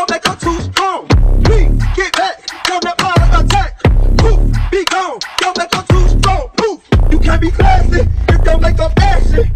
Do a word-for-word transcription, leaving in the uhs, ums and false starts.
make her too strong. Please get back, don't let my attack. Poof, be gone, don't make her too strong. Poof, you can't be classy if don't make her